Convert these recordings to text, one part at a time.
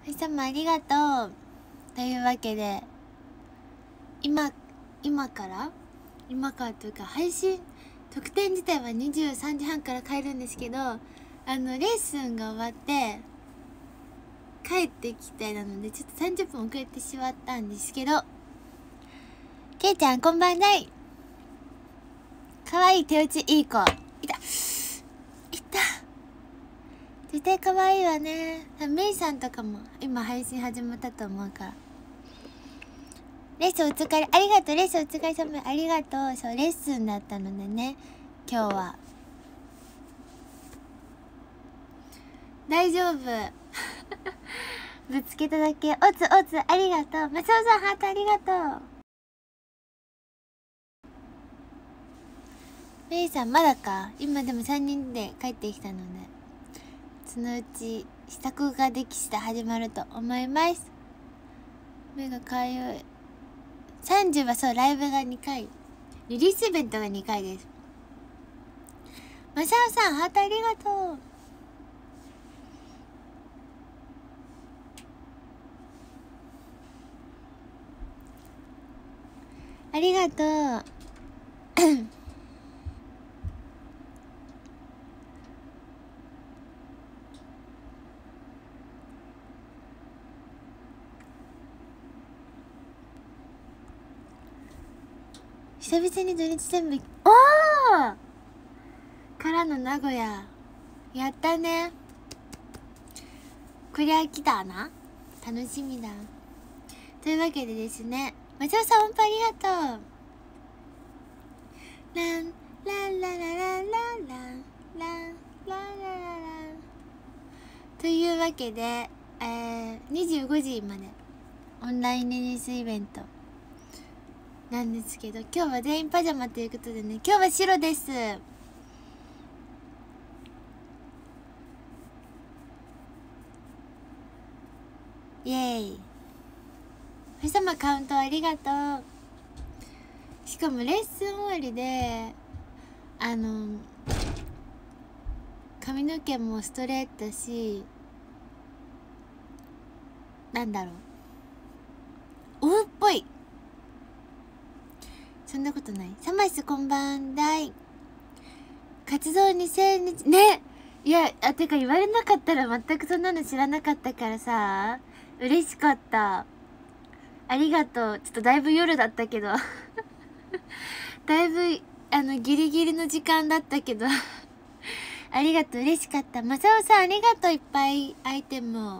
はいさんもありがとう。というわけで今からというか配信特典自体は23時半から帰るんですけど、レッスンが終わって帰ってきてなのでちょっと30分遅れてしまったんですけど、けいちゃんこんばんない。かわいい手打ちいい子いた絶対かわいいわね。メイさんとかも今配信始まったと思うから。レッスンお疲れありがとう。レッスンお疲れ様ありがとう。そうレッスンだったのでね、今日は大丈夫ぶつけただけ。おつありがとう。マサオさんハートありがとう。メイさんまだか。今でも3人で帰ってきたのでそのうち支度ができして始まると思います。目がかゆい。30はそうライブが2回、リリースイベントが2回です。マサオさんハートありがとう。ありがとう久々に土日全部からの名古屋やったね。こりゃ来たな、楽しみだ。というわけでですね、マサオさん本当ありがとう。ランランラララランランランランランというわけで、25時までオンラインリリースイベントなんですけど、今日は全員パジャマということでね、今日は白です。イエーイ。お日様カウントありがとう。しかもレッスン終わりで髪の毛もストレートだし、なんだろう、オフっぽい。そんなことない。サマスこんばんだい。活動2000日ね。いやてか言われなかったら全くそんなの知らなかったからさ、嬉しかった。ありがとう。ちょっとだいぶ夜だったけどだいぶギリギリの時間だったけどありがとう、嬉しかった。マサオさんありがとう。いっぱいアイテムを。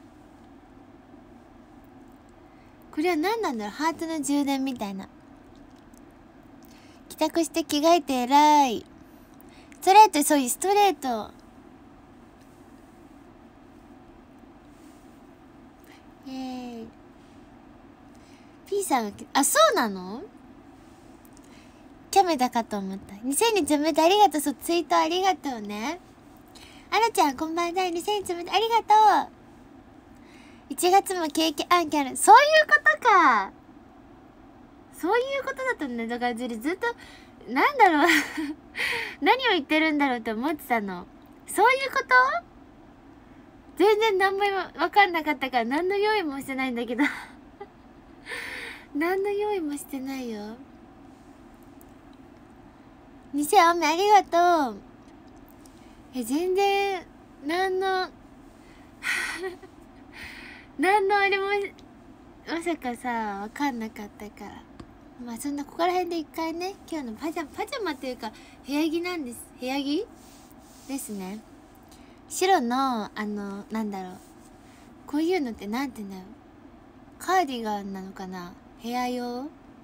これは何なんだろう、ハートの充電みたいな。帰宅して着替えて偉い。ストレート、そういうストレート。イエーイ。P さんがそうなの？キャメだかと思った。2000日おめでとうありがとう。そうツイートありがとうね。あらちゃんこんばんは。2000日おめでとうありがとう。1月もケーキあんきある。そういうことか。そういうことだったんだ。だからずっとなんだろう何を言ってるんだろうって思ってたの。そういうこと？全然何も分かんなかったから何の用意もしてないんだけど何の用意もしてないよ。2000おめありがとう。全然何の何のあれもまさかさ分かんなかったから、まあそんなここら辺で一回ね、今日のパジャマっていうか部屋着なんです。部屋着ですね。白のなんだろう、こういうのってなんて言うんだろう、カーディガンなのかな、部屋用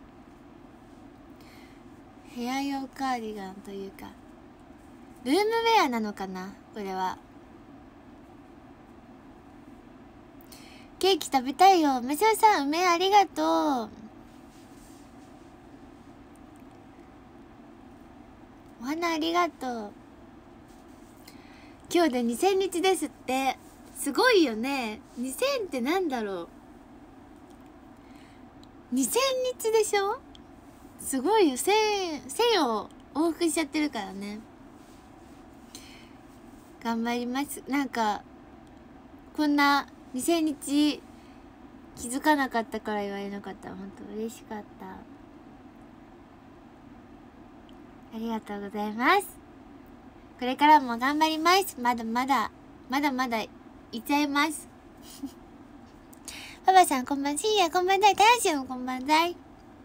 カーディガンというかルームウェアなのかな、これは。ケーキ食べたいよ。めしゃさん梅ありがとう。お花ありがとう。今日で2000日ですって。すごいよね。2000ってなんだろう、2000日でしょ。すごいよ。1000を往復しちゃってるからね。頑張ります。なんかこんな 2000日気づかなかったから言われなかった。本当嬉しかった。ありがとうございます。これからも頑張ります。まだまだいっちゃいますパパさんこんばん、深夜こんばんだい、たやしもこんばんだい。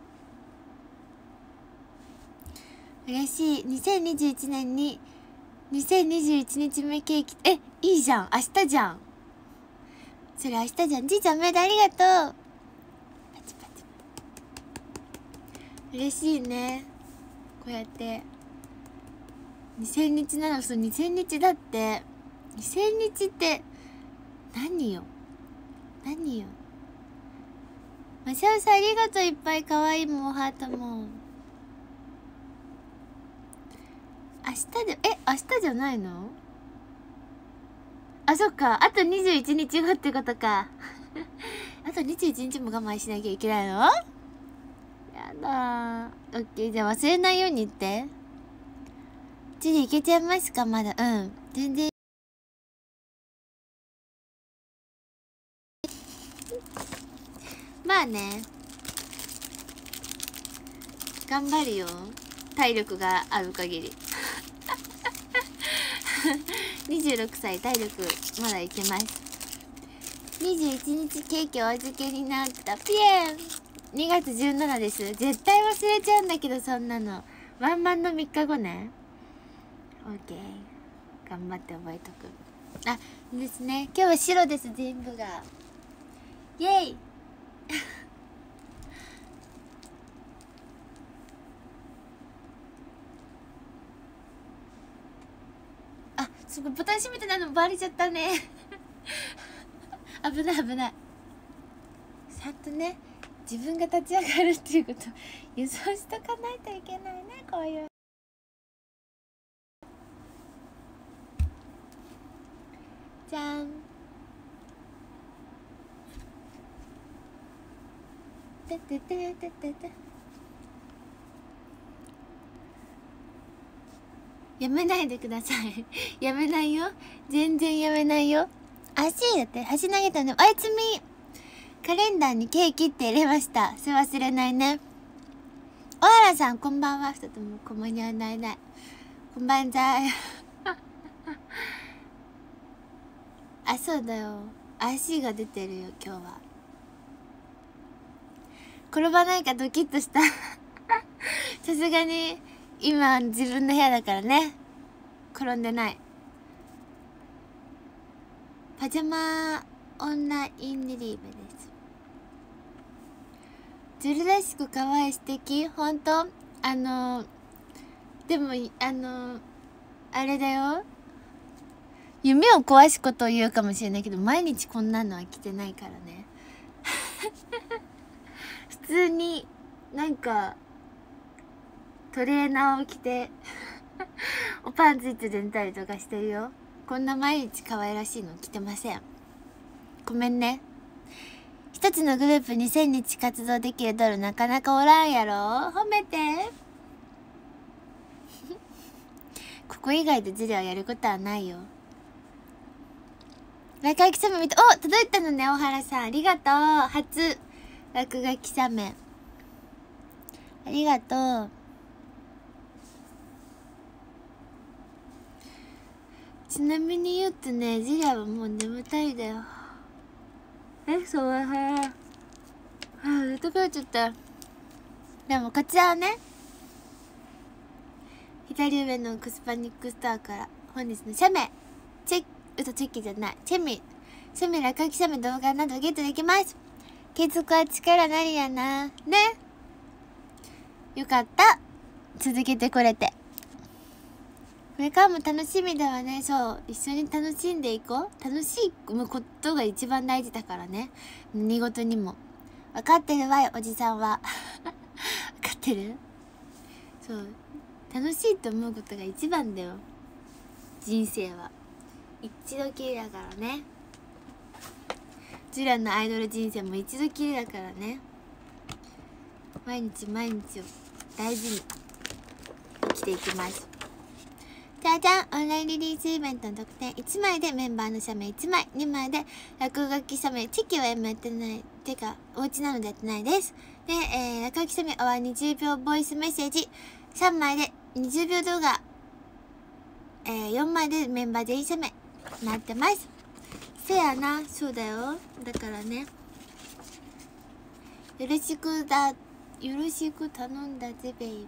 嬉しい。2021年に2021日目ケーキ、いいじゃん、明日じゃん。それ明日じゃん。じいちゃんメールありがとう。パチパチ。嬉しいね、こうやって2000日なの。そう、2000日だって。2000日って何よマシャオさんありがとう。いっぱい可愛いもん、ハートも。明日で、明日じゃないの？あ、そっか。あと21日後ってことか。あと21日も我慢しなきゃいけないの？やだー。オッケー。じゃあ忘れないように言って。チリいけちゃいますか？まだ。うん。全然。まあね。頑張るよ。体力がある限り。26歳体力まだいけます。21日ケーキお預けになった。ピエン2月17です。絶対忘れちゃうんだけど、そんなのワンマンの3日後ね。オッケー、頑張って覚えとく。あ、ですね。今日は白です、全部が。イエイあ、すごいボタン閉めてないのバレちゃったね危ない危ない。ちゃんとね、自分が立ち上がるっていうこと予想しとかないといけないね、こういう。じゃん。てててててて。やめないでくださいやめないよ、全然やめないよ。足だって橋投げたね。あいつみカレンダーにケーキって入れました。それ忘れないね。小原さんこんばんは。二つともこんばんにはないない。こんばんざいあ、そうだよ、足が出てるよ今日は。転ばないかドキッとしたさすがに今自分の部屋だからね。転んでない。パジャマオンラインリリーベです。ズルらしく可愛い、素敵。ほんとでもあれだよ、夢を壊すことを言うかもしれないけど、毎日こんなのは着てないからね普通になんかトレーナーを着ておパンツ一丁で寝たりとかしてるよ。こんな毎日可愛らしいの着てません。ごめんね。一つのグループ2000日活動できるドルなかなかおらんやろ。褒めてここ以外でズルはやることはないよ。落書きサメ見て、お、届いたのね、大原さん。ありがとう。初落書きサメありがとう。ちなみに言うとね、ジラはもう眠たいだよ。そうはずっと帰っちゃった。でもこちらはね、左上のクスパニックストアから本日の写メチェックじゃない写メ落書き写メ動画などゲットできます。継続は力なりやな。ね、よかった、続けてこれて。これからも楽しみだわね。そう、一緒に楽しんでいこう。楽しむことが一番大事だからね。何事にも分かってるわよ、おじさんは分かってる。そう、楽しいと思うことが一番だよ。人生は一度きりだからね。うちらのアイドル人生も一度きりだからね。毎日毎日を大事に生きていきます。 じゃじゃん、オンラインリリースイベントの特典1枚でメンバーの写メ1枚、2枚で落書き写メ、チキは今やってない、てかお家なのでやってないです。で、落書き写メは20秒ボイスメッセージ、3枚で20秒動画、4枚でメンバー全員写メ待ってます。せやな、そうだよ。だからね、よろしく頼んだぜベイベー。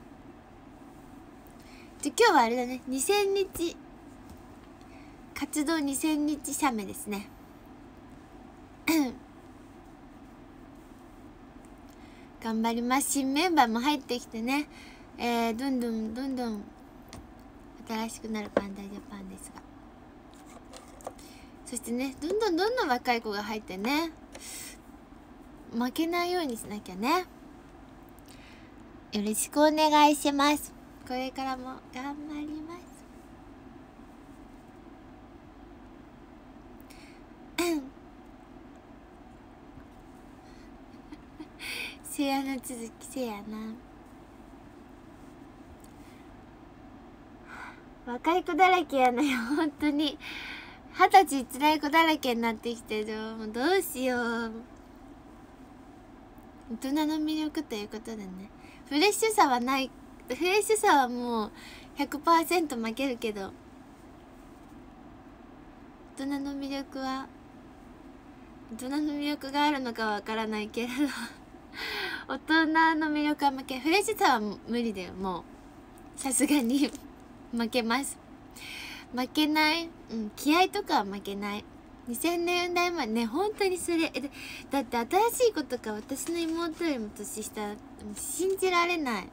今日はあれだね、2000日活動2000日写メですね。頑張ります。新メンバーも入ってきてね、どんどん新しくなるパンダジャパンですが、そしてね、どんどん若い子が入ってね、負けないようにしなきゃね。よろしくお願いします。これからも頑張ります。せやの続きせやな。若い子だらけやなよ、本当に。20歳辛い子だらけになってきてる。もうどうしよう。大人の魅力ということでね、フレッシュさはない、フレッシュさはもう 100% 負けるけど、大人の魅力は、大人の魅力があるのかはわからないけれど大人の魅力は負け、フレッシュさは無理だよ。もうさすがに負けます。負けない。気合とかは負けない。2000年代までね、本当にそれだって新しい子とか私の妹よりも年下、信じられない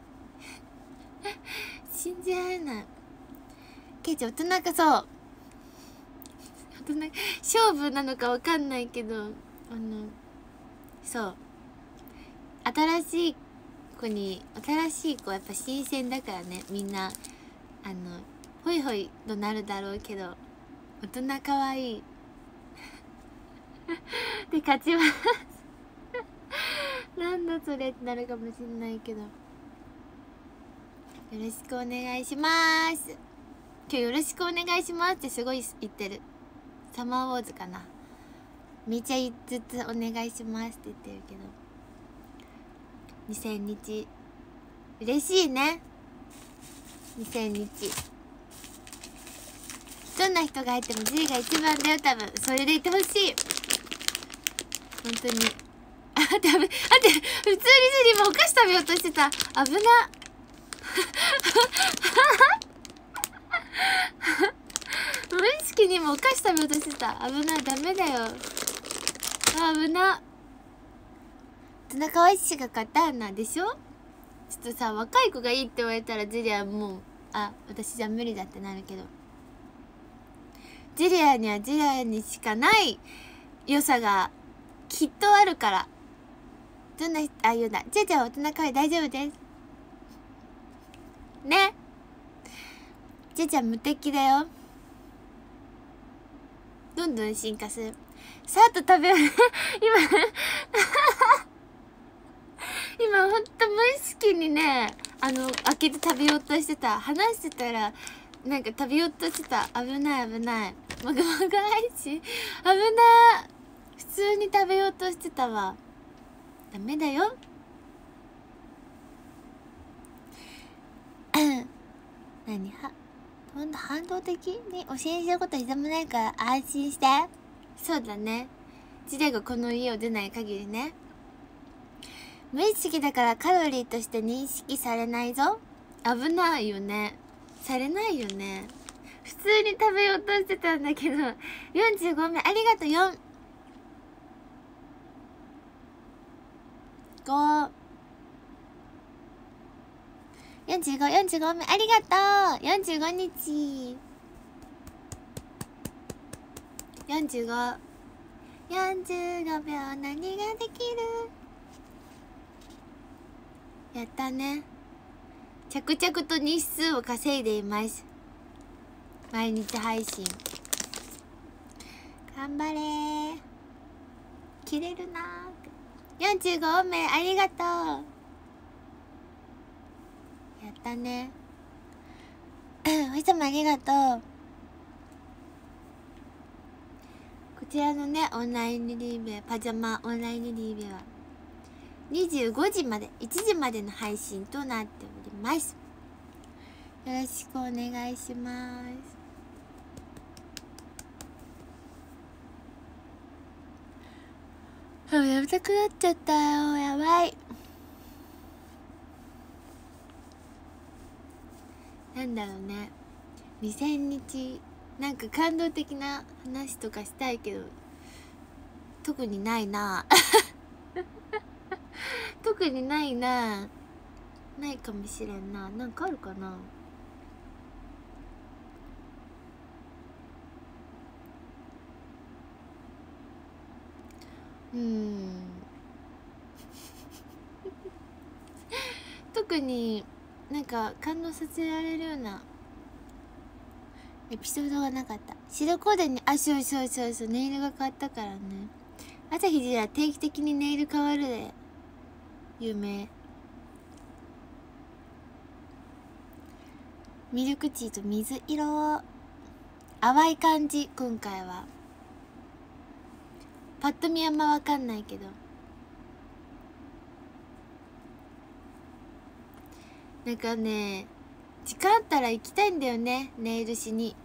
信じられない。ケイちゃん大人か、そう大人、勝負なのかわかんないけど、そう新しい子やっぱ新鮮だからね、みんなホイホイとなるだろうけど、大人かわいいで勝ちますなんだそれってなるかもしんないけど、よろしくお願いします。今日よろしくお願いしますってすごい言ってる。サマーウォーズかな。めちゃ言いつつお願いしますって言ってるけど、2000日嬉しいね。2000日どんな人が入っても G が一番だよ。多分それでいてほしい、本当に。待って普通に今お菓子食べようとしてた。危な無意識にもお菓子食べようとしてた。危ない、ダメだよ。危な。大人可愛いしが勝ったなでしょ。ちょっとさ、若い子がいいって言われたらジュリアもう私じゃ無理だってなるけど、ジュリアにはジュリアにしかない良さがきっとあるから。どんな人、言うな。ジュリアは大人可愛い、大丈夫ですね。ジュリア無敵だよ。どんどん進化する。さっと食べる今ほんと無意識にね、開けて食べようとしてた。話してたらなんか食べようとしてた。危ない危ない。もぐもぐ配信危ない。普通に食べようとしてたわ。ダメだよ何ほんと反動的に教えること一度もないから安心して。そうだね、ジレがこの家を出ない限りね。無意識だからカロリーとして認識されないぞ。危ないよね。されないよね。普通に食べようとしてたんだけど。45名ありがとう。4 5 45名ありがとう。45日45秒何ができる。やったね。着々と日数を稼いでいます。毎日配信頑張れー。切れるなー。45名ありがとう。やったねお日様ありがとう。こちらのねオンラインリリーベ、パジャマオンラインリリーベは25時まで1時までの配信となっております。よろしくお願いします。やめたくなっちゃったよ、やばい。なんだろうね、2000日なんか感動的な話とかしたいけど特にないな特にないな、ないかもしれんな。なんかあるかな。特になんか感動させられるようなエピソードがなかった。白コーデにそう、ネイルが変わったからね。朝日じゃ定期的にネイル変わるで有名。ミルクティーと水色、淡い感じ。今回はパッと見あんま分かんないけど、なんかね、時間あったら行きたいんだよね、ネイルしに。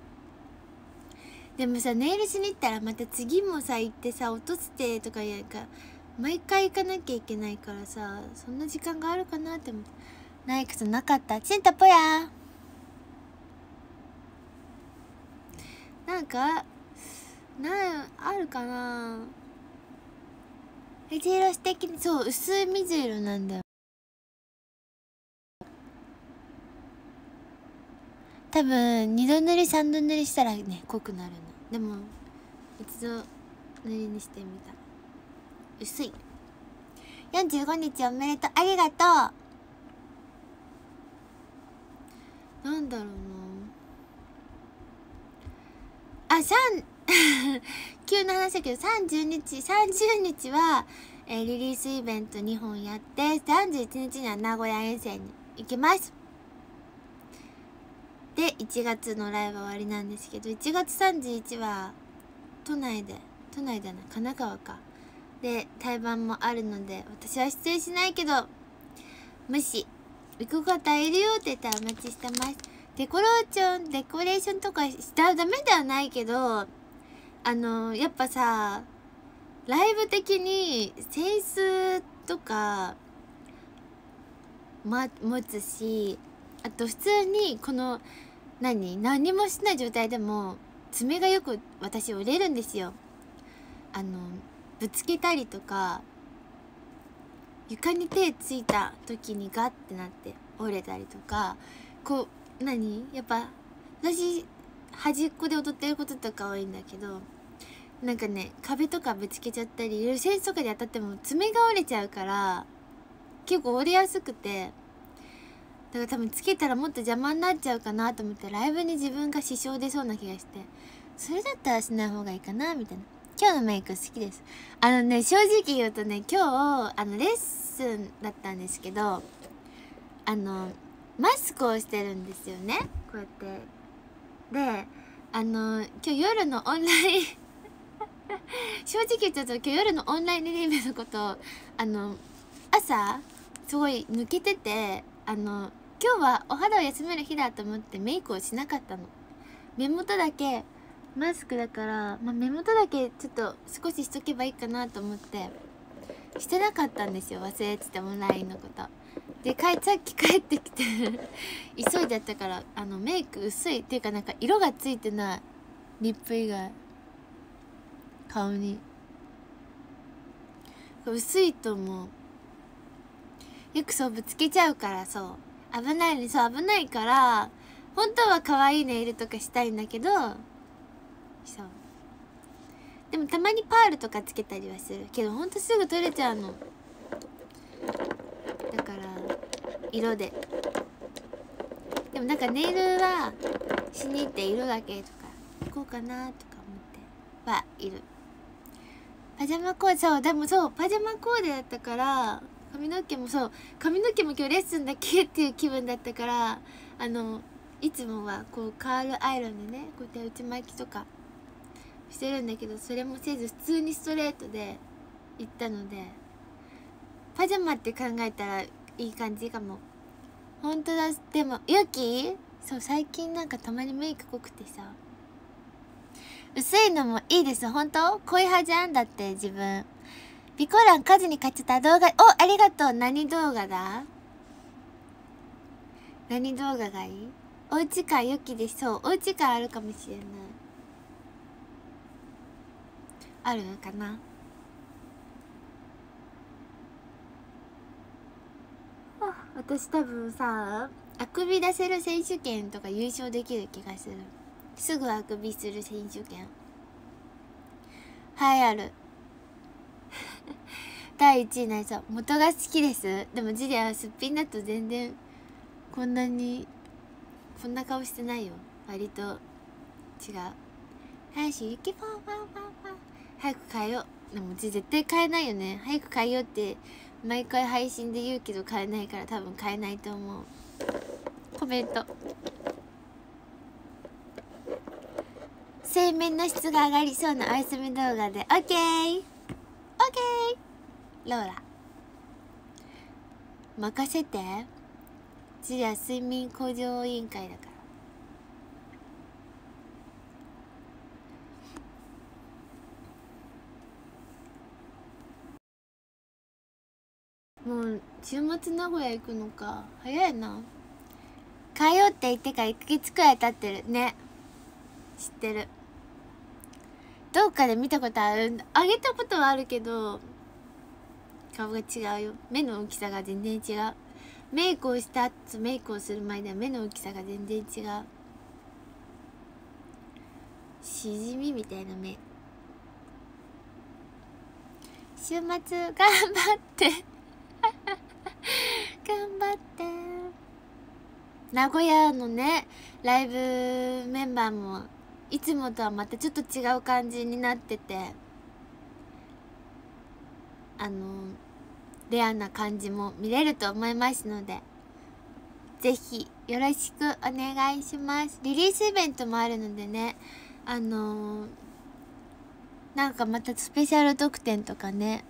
でもさ、ネイルしに行ったらまた次もさ行ってさ落としてとかやるから毎回行かなきゃいけないからさ、そんな時間があるかなって思って。ないことなかった。チンタポやなんかあるかな。水色素敵に、そう、薄い水色なんだよ。多分2度塗り3度塗りしたらね濃くなるの。でも一度塗りにしてみた。薄い。45日おめでとう、ありがとう。なんだろうな急な話だけど30日は、リリースイベント2本やって、31日には名古屋遠征に行きます。で1月のライブ終わりなんですけど、1月31は都内じゃない神奈川かで対バンもあるので、私は出演しないけどもし行く方いるよって言ったらお待ちしてます。デコレーションとかしたらダメではないけど、やっぱさライブ的にセンスとか、持つし、あと普通にこの何もしない状態でも爪がよく私折れるんですよ。ぶつけたりとか床に手ついた時にガッてなって折れたりとか、こうやっぱ私端っこで踊ってることとか多いんだけど、なんかね壁とかぶつけちゃったりいろいろセンスとかで当たっても爪が折れちゃうから結構折れやすくて、だから多分つけたらもっと邪魔になっちゃうかなと思って、ライブに自分が支障出そうな気がして、それだったらしない方がいいかなみたいな。今日のメイク好きです。正直言うとね、今日レッスンだったんですけど、マスクをしてるんですよね、こうやって。で今日夜のオンライン正直言っちゃうと今日夜のオンラインリリーベのことを朝すごい抜けてて、今日はお肌を休める日だと思ってメイクをしなかったの。目元だけマスクだから、目元だけちょっと少ししとけばいいかなと思ってしてなかったんですよ。忘れてて、オンラインのことでさっき帰ってきて急いでやったからメイク薄いっていうか、なんか色がついてない、リップ以外顔に薄いと思う。よくそうぶつけちゃうから、そう危ないね。そう危ないから、本当は可愛いネイルとかしたいんだけど、そうでもたまにパールとかつけたりはするけど、ほんとすぐ取れちゃうの。だから色でもなんかネイルはしに行って色だけとか行こうかなとか思ってはいる。パジャマコーデ、そうでもそうパジャマコーデだったから、髪の毛も今日レッスンだけっていう気分だったから、 いつもはこうカールアイロンでねこうやって内巻きとかしてるんだけど、それもせず普通にストレートで行ったので、パジャマって考えたらいい感じかも。ほんとだ。でもユキ、そう最近なんかたまにメイク濃くてさ、薄いのもいいです。ほんと濃い派じゃん。だって自分ピコラン数に買っちゃった動画。お、ありがとう。何動画だ？何動画がいい？おうち感ユキで。そう、おうち感あるかもしれない。あるかな。私多分さ、あくび出せる選手権とか優勝できる気がする。すぐあくびする選手権。はい、ある。第1位なりそう。元が好きです。でもジュリアはすっぴんだと全然こんな顔してないよ。割と違う。はい、しゆきファンファンファンファン。早く変えよう。でも絶対変えないよね。早く変えようって毎回配信で言うけど変えないから、多分変えないと思う。コメント。睡眠の質が上がりそうなおやすみ動画で OK。 OK。 ローラ任せて。ジュリア睡眠向上委員会だから。もう週末名古屋行くのか。早いな。帰ろうって言ってから1ヶ月くらい経ってるね。知ってる。どっかで見たことある。あげたことはあるけど顔が違うよ。目の大きさが全然違う。メイクをした後メイクをする前では目の大きさが全然違う。しじみみたいな目。週末頑張って頑張って。名古屋のねライブメンバーもいつもとはまたちょっと違う感じになってて、レアな感じも見れると思いますので、ぜひよろしくお願いします。リリースイベントもあるのでね、なんかまたスペシャル特典とかね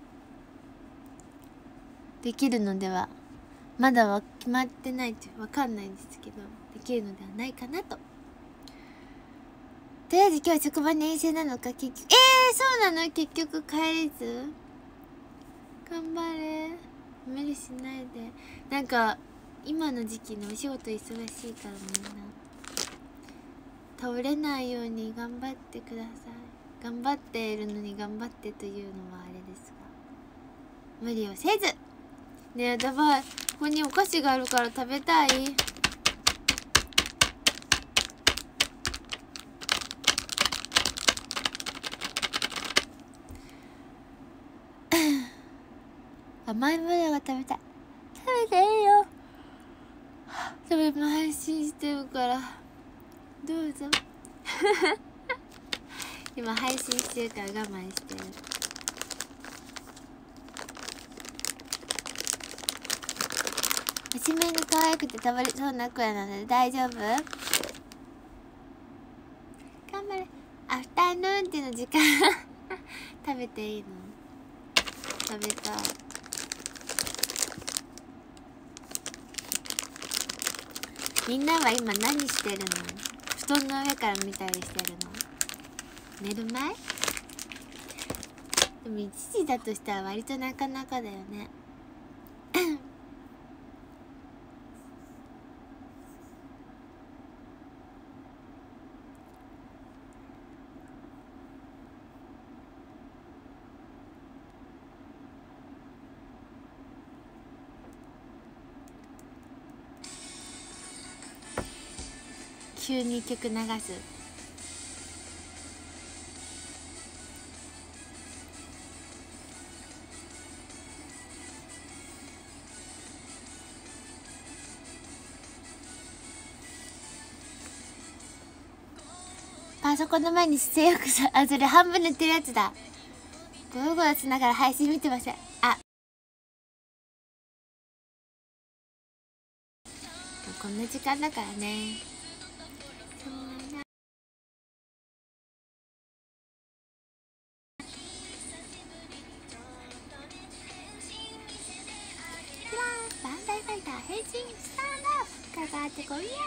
できるのでは、まだは決まってないってわかんないんですけど、できるのではないかなと。とりあえず今日職場に遠征なのか結局。そうなの。結局帰れず。頑張れ。無理しないで。なんか今の時期のお仕事忙しいからみんな倒れないように頑張ってください。頑張っているのに頑張ってというのはあれですが、無理をせず。ねえ、やばい。ここにお菓子があるから食べたい。甘いものが食べたい。食べていいよ。でも今配信してるからどうぞ今配信してるから我慢してる。一面が可愛くて食べれそうな子やなので大丈夫。頑張れ。アフターヌーンティーの時間食べていいの？食べたい。みんなは今何してるの？布団の上から見たりしてるの？寝る前？でも1時だとしたら割となかなかだよね急に曲流す。パソコンの前に姿勢よくさ、あ、それ半分寝てるやつだ。ゴロゴロしながら配信見てません。あ、 こんな時間だからね。バンダイファイター変身スタンドアップかかってこいや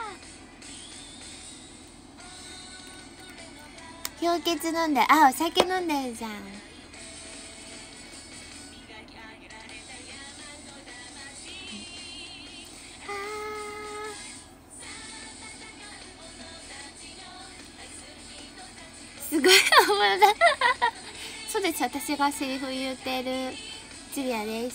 ー。氷結飲んで、あ、お酒飲んでるじゃん。すごい本物だそうです、私がセリフ言うてるジュリアです。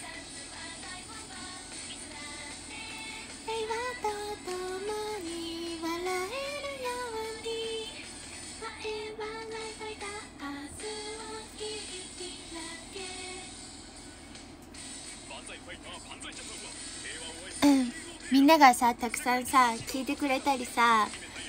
みんながさ、たくさんさ、聞いてくれたりさ、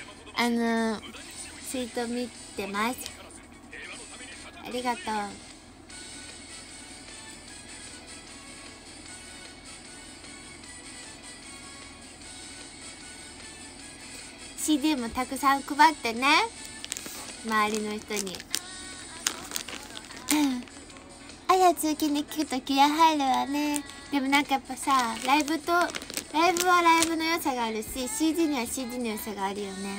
ツイート見てます。ありがとう。CD もたくさん配ってね、周りの人に。あや通勤で聞くと気合入るわね。でもなんかやっぱさ、ライブはライブの良さがあるし、 CD には CD の良さがあるよね。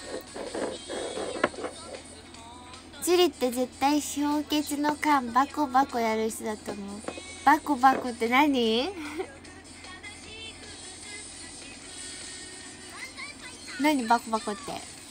ジュリって絶対氷結の缶バコバコやる人だと思う。バコバコって何何バコバコって。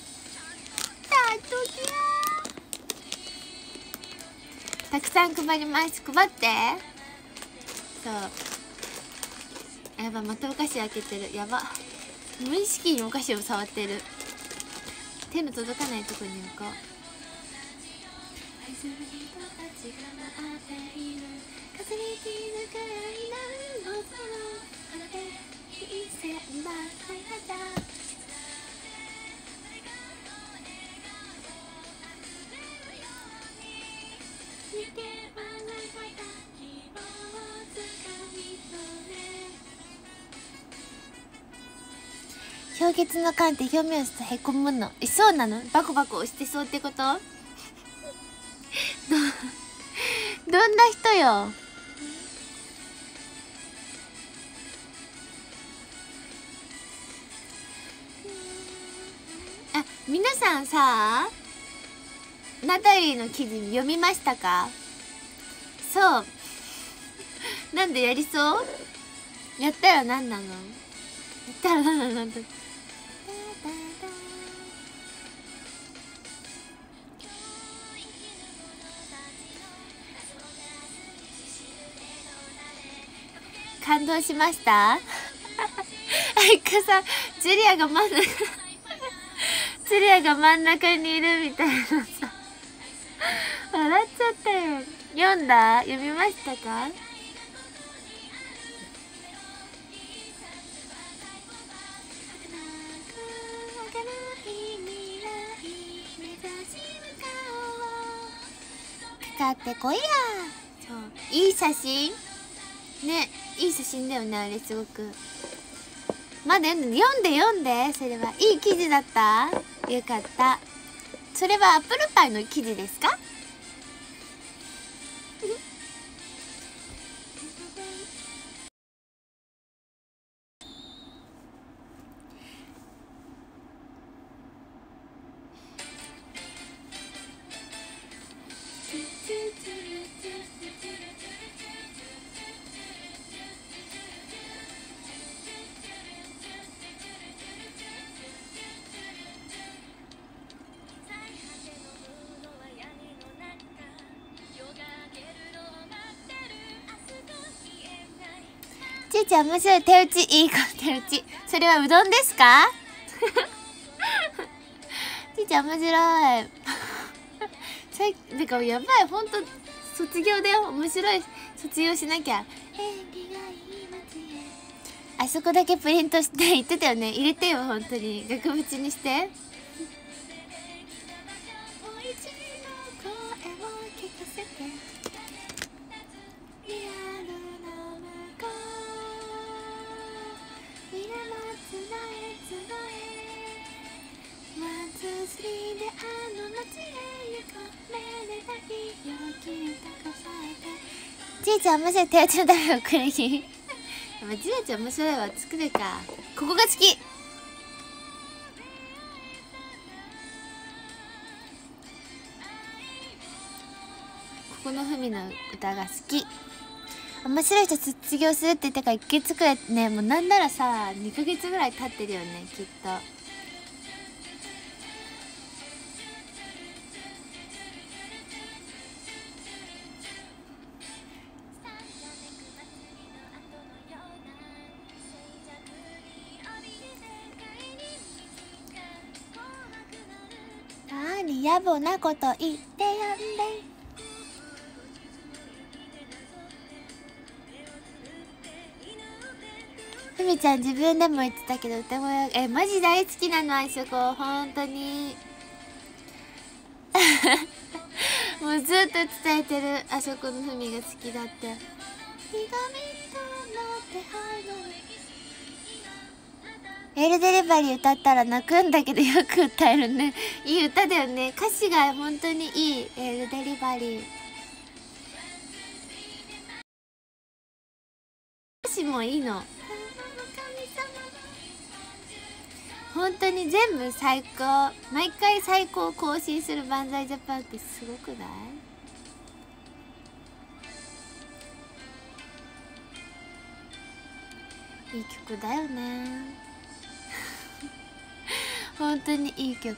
たくさん配ります。配って。そう、やば、またお菓子開けてる。やば、無意識にお菓子を触ってる。手の届かないとこに置こう。氷結の缶って表面を押すとへこむの。そうなの？バコバコ押してそうってことどんな人よ。あ、皆さんさ、ナタリーの記事読みましたか？そうなんでやりそう？やったら何なの？やったら何なの？なんて感動しました。あいかさん、ジュリアが真ん中にいるみたいなさ、笑っちゃったよ。読みましたか？かかってこいや。そう、いい写真ね、いい写真だよね、あれすごく。まだ読んで。それはいい記事だった？よかった。それはアップルパイの記事ですか？ちいちゃん面白い。手打ちいいか。手打ち、それはうどんですか？ちいちゃん面白い。なんかやばい、ほんと卒業だよ。面白い。卒業しなきゃ。あそこだけプリントして言ってたよね。入れてよ、本当に額縁にして。 じいちゃん面白い手打ちの誰をくれにじいちゃん面白いわ、作るか。ここが好き。ここのふみの歌が好き。面白い人卒業するって言ってから1ヶ月くらいね、もうなんならさ2ヶ月ぐらい経ってるよね、きっと。なに野暮なこと言ってやんで。ふみちゃん自分でも言ってたけど歌声マジ大好きなの、あそこほんとにもうずっと伝えてる、あそこのふみが好きだって。エールデリバリー歌ったら泣くんだけどよく歌えるね。いい歌だよね、歌詞が本当にいい。エールデリバリー歌詞もいいの、本当に全部最高。毎回最高を更新する万歳ジャパンってすごくない？いい曲だよね本当にいい曲。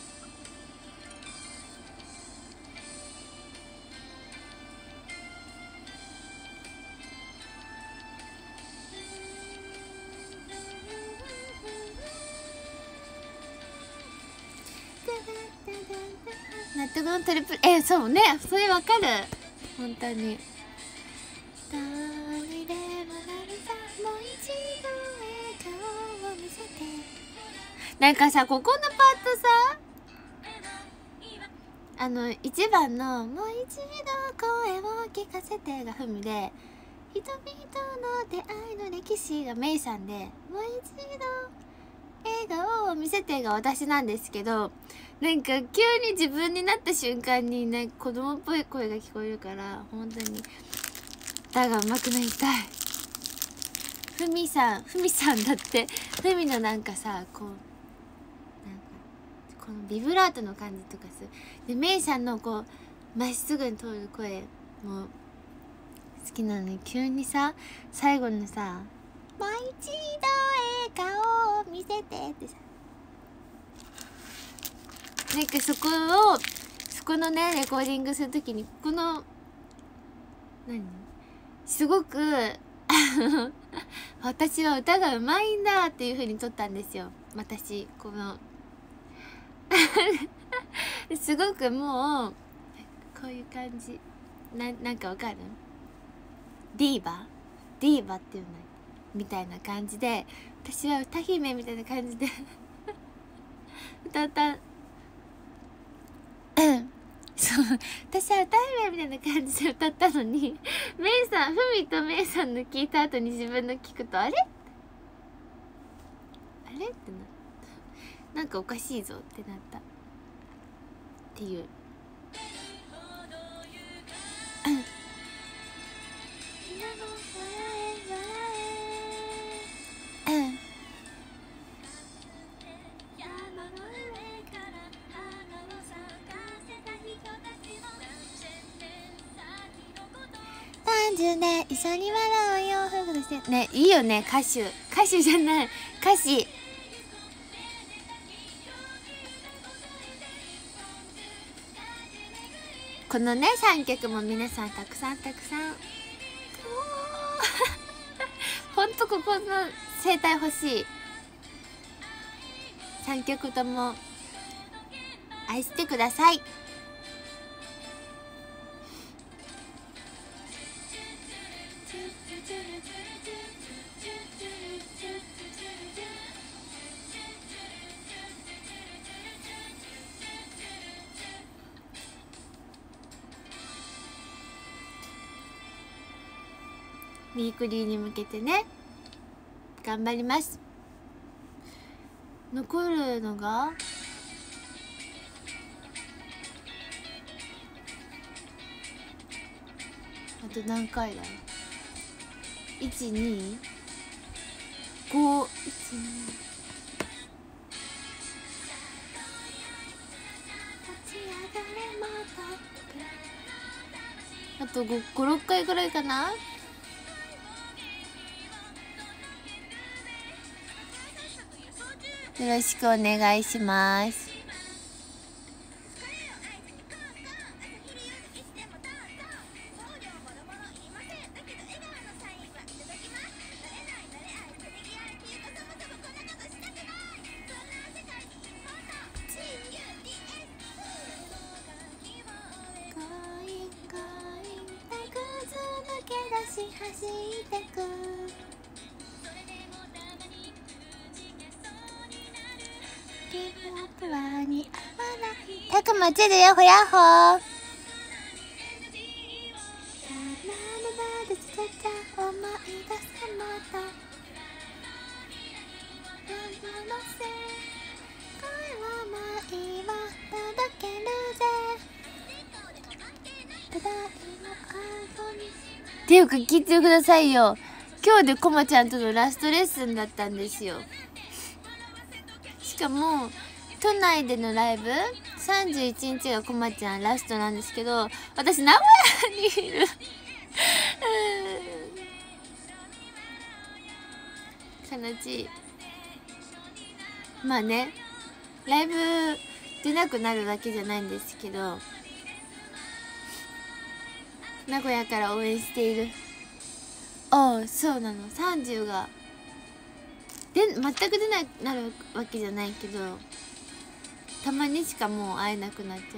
納得のトリプル、そうね、それわかる、本当に。誰でもなるさ、もう一度笑顔を見せて。なんかさ、ここのパートさ、1番のもう一度声を聞かせてがふみで、人々の出会いの歴史がメイさんで、もう一度笑顔を見せてが私なんですけど、なんか急に自分になった瞬間にね、子供っぽい声が聞こえるから、本当に歌が上手くなりたい。ふみさんだって、ふみのなんかさ、こうなんかこのビブラートの感じとかするで、メイさんのこうまっすぐに通る声も好きなのに、急にさ最後のさ「もう一度笑顔を見せて」ってさ、なんかそこのねレコーディングするときに、このすごく私は歌がうまいんだっていう風に撮ったんですよ、私。このすごくもうこういう感じなんかわかる？ディーバっていうのみたいな感じで、私は歌姫みたいな感じで歌ったそう、私は歌姫みたいな感じで歌ったのに、メイさん、ふみとメイさんの聞いた後に自分の聞くと、あれってなった。なんかおかしいぞってなったっていう。30年一緒に笑うよ、ふぐしてね、いいよね。歌手じゃない、歌詞。このね3曲も皆さんたくさんほんとここの声帯欲しい。3曲とも愛してください。ウィークリーに向けてね頑張ります。残るのがあと何回だ。12512。あと56回ぐらいかな。よろしくお願いします。たくまちるよほやっほー。っていうか聞いてくださいよ。今日でこまちゃんとのラストレッスンだったんですよ。しかも都内でのライブ31日がこまちゃんラストなんですけど、私名古屋にいる悲しい。まあね、ライブ出なくなるわけじゃないんですけど、名古屋から応援している。ああ、そうなの。30が全く出なくなるわけじゃないけど、たまにしかもう会えなくなっちゃうから。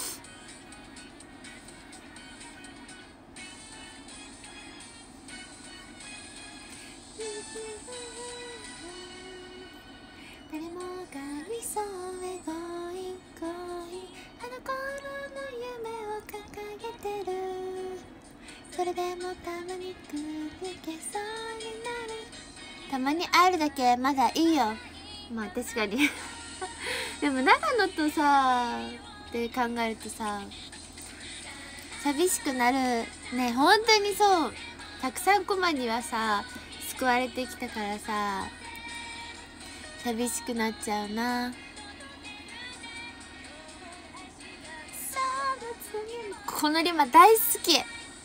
誰もが理想へゴイゴイ、あの頃の夢を掲げてる。それでもたまにくじけそうになる。たまに会えるだけまだいいよ。まあ確かにでも長野とさって考えるとさ寂しくなるね。本当にそう。たくさんコマにはさ救われてきたからさ寂しくなっちゃうな。このリマ大好き。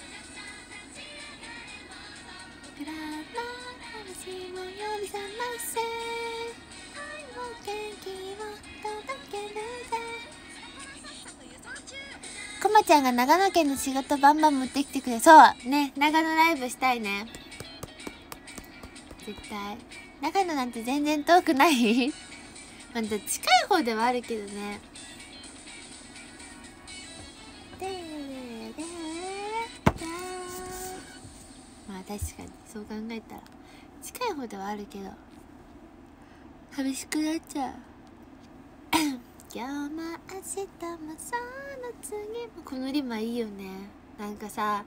こまちゃんが長野県の仕事バンバン持ってきてくれ。そうね、長野ライブしたいね絶対。長野なんて全然遠くないまだ近い方ではあるけどね。まあ確かにそう考えたら近い方ではあるけど寂しくなっちゃう今日も明日もその次も。このリマいいよね。なんかさ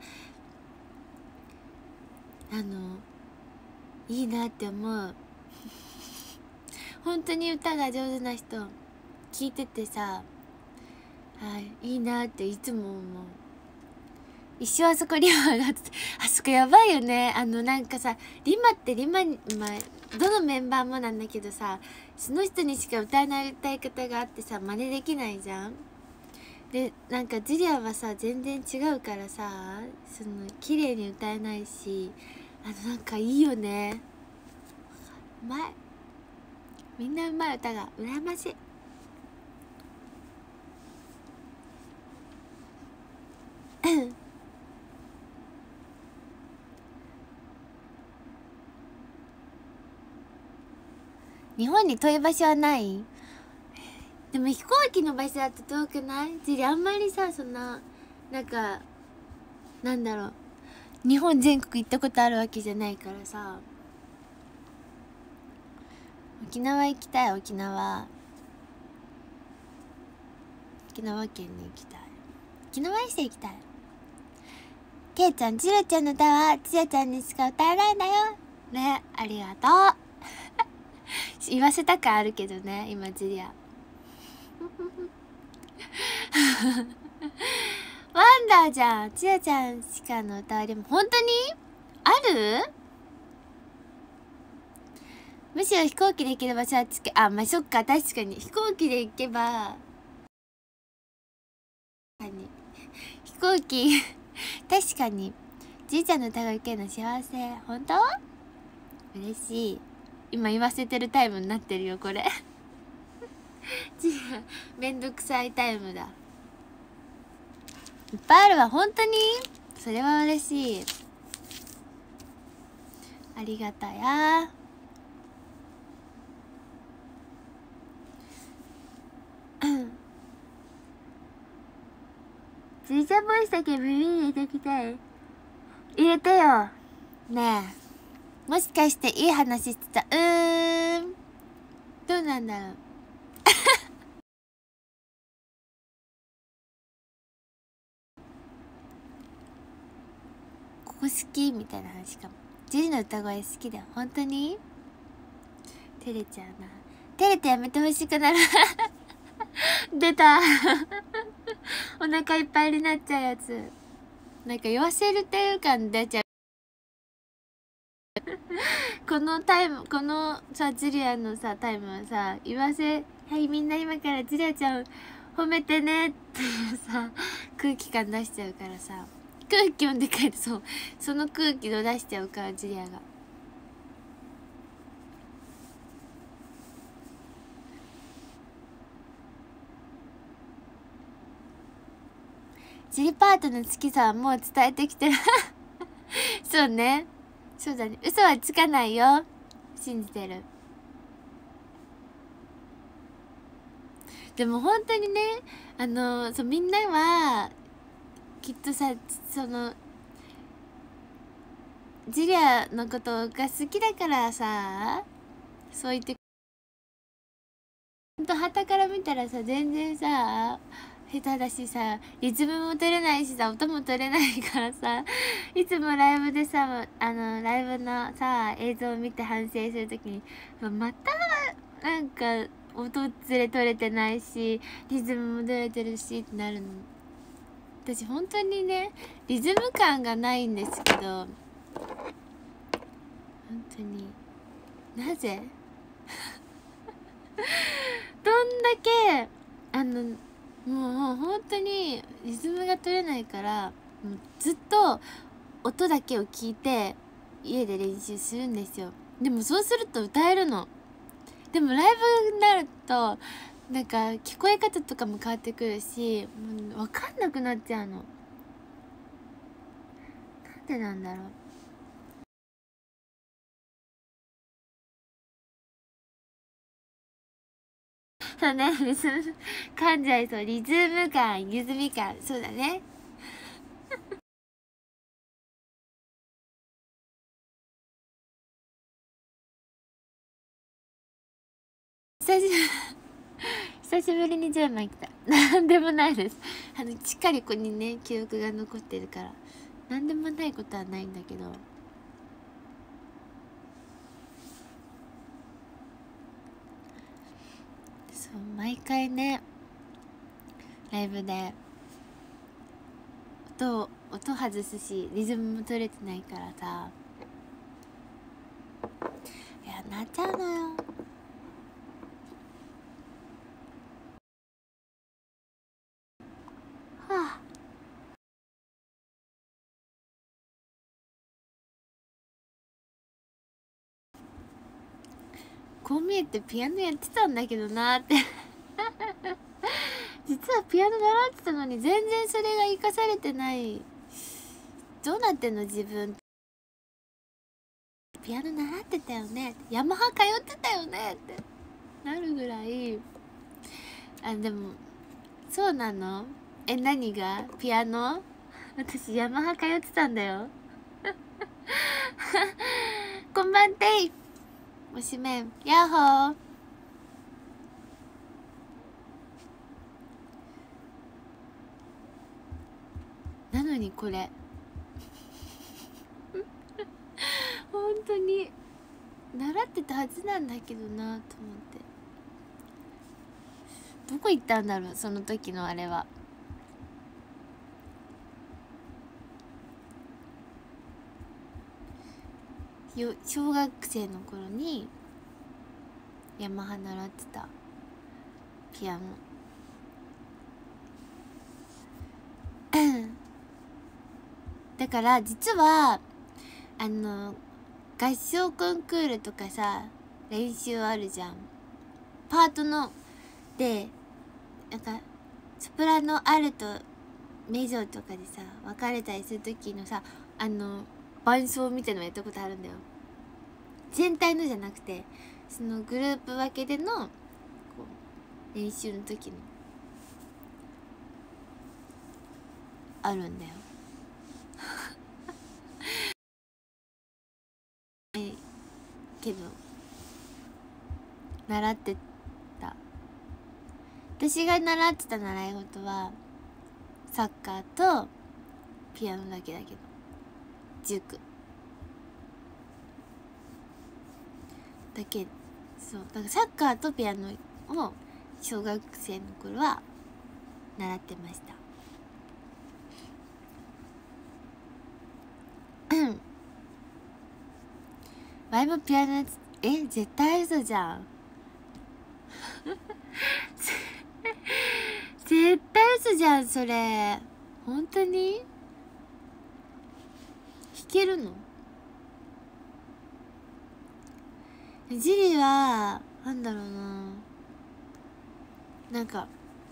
いいなって思う本当に歌が上手な人聞いててさ、いいなっていつも思う。一生あそこリマがあそこやばいよね。なんかさリマってリマに、まあ、どのメンバーもなんだけどさ、その人にしか歌えない歌い方があってさ真似できないじゃん。でなんかジュリアはさ全然違うからさ、その綺麗に歌えないし、なんかいいよね。うまい。みんなうまい歌が羨ましい日本に遠い場所はない？でも飛行機の場所だと遠くない？ジュリあんまりさそんななんかなんだろう、日本全国行ったことあるわけじゃないからさ。沖縄行きたい。沖縄県に行きたい。沖縄エステ行きたい。ケイちゃん、ジロちゃんの歌はちやちゃんにしか歌えないんだよね。ありがとう言わせた感あるけどね今ジュリアワンダーじゃん。ちあちゃんしかの歌ありも。本当にある？むしろ飛行機で行ける場所はあ、まあ、そっか、確かに。飛行機で行けば、飛行機、確かに。じいちゃんの歌が受けるの幸せ。本当？嬉しい。今言わせてるタイムになってるよ、これ。めんどくさいタイムだ。いっぱいあるわ。本当に？それは嬉しい。ありがたや。じいちゃんボイスだけ耳に入れてきたい。入れてよ。ねえ。もしかしていい話してた？どうなんだろう。ここ好きみたいな話かも。ジリの歌声好きだよ。本当に？照れちゃうな。照れてやめてほしくなる。出た。お腹いっぱいになっちゃうやつ。なんか言わせるてる感出ちゃう。このタイム、このさ、ジュリアのさ、タイムはさ、はいみんな今からジュリアちゃん褒めてねっていうさ、空気感出しちゃうからさ、空気読んで帰って、そう、その空気を出しちゃうから、ジュリアが。ジリパートの好きさはもう伝えてきてる。そうね。そうだね。嘘はつかないよ。信じてる。でも本当にね、そう、みんなは、きっとさ、ジュリアのことが好きだからさ、そう言って、ほんと旗から見たらさ、全然さ、下手だしさ、リズムも取れないしさ、音も取れないからさ、いつもライブでさ、ライブのさ、映像を見て反省するときに、また、なんか、音ずれ取れてないし、リズムも取れてるしってなるの。私本当にね、リズム感がないんですけど、本当に、なぜどんだけ、もう本当にリズムが取れないから、もうずっと音だけを聞いて家で練習するんですよ。でもそうすると歌えるの。でもライブになるとなんか聞こえ方とかも変わってくるし、もう分かんなくなっちゃうの。なんでなんだろう。そうね、リズム噛んじゃいそう。リズム感、リズミ感、そうだね。久し久しぶりにジャーマン来た。なんでもないです。チカリコにね、記憶が残ってるから。なんでもないことはないんだけど。そう、毎回ね、ライブで、音外すし、リズムも取れてないからさ。いや、なっちゃうのよ。はあ。こう見えてピアノやってたんだけどなーって。実はピアノ習ってたのに全然それが活かされてない。どうなってんの自分。ピアノ習ってたよね、ヤマハ通ってたよねってなるぐらい。でもそうなの？何がピアノ？私ヤマハ通ってたんだよ。こんばんてい。おしめんヤッホー。なのにこれ本当に習ってたはずなんだけどなと思って、どこ行ったんだろうその時のあれは。 小学生の頃にヤマハ習ってたピアノだから実は合唱コンクールとかさ練習あるじゃん。パートのでなんかソプラノアルトメジョとかでさ分かれたりする時のさ伴奏みたいなのやったことあるんだよ。全体のじゃなくてそのグループ分けでのこう練習の時のあるんだよけど習ってた。私が習ってた習い事はサッカーとピアノだけだけど塾だけ。そうだからサッカーとピアノを小学生の頃は習ってました。前もピアノ絶対嘘じゃん絶対嘘じゃんそれ。本当に弾けるの？ジリはなんだろうな、なんか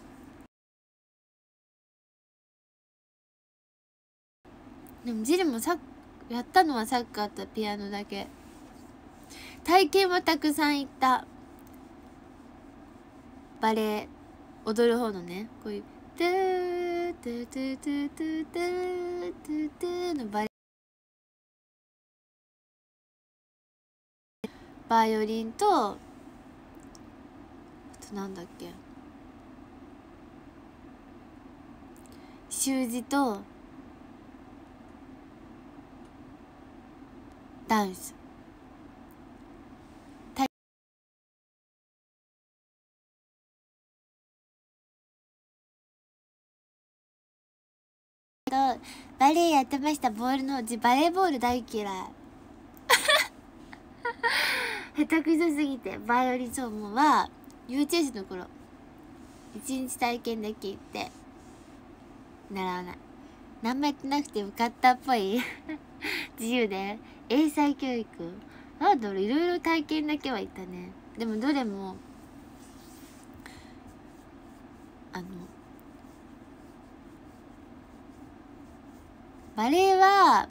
でもジリもやったのはサッカーとピアノだけ。体験はたくさん行った。バレエ踊る方のね、こういうトゥートゥトゥトゥトゥトゥトゥトゥのバイオリンとあとなんだっけ、習字とダンス。バレエやってました。ボールのバレーボール大嫌い下手くそすぎて。バイオリン奏法は幼稚園児の頃1日体験だけ行って習わない。何もやってなくて受かったっぽい自由で英才教育なんだろう、いろいろ体験だけは行ったね。でもどれもバレエは